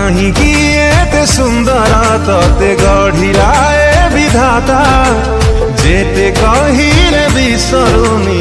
काहींकि एते सुंदर तते गढ़िलाए विधाता जेते कहिले बिसरुनी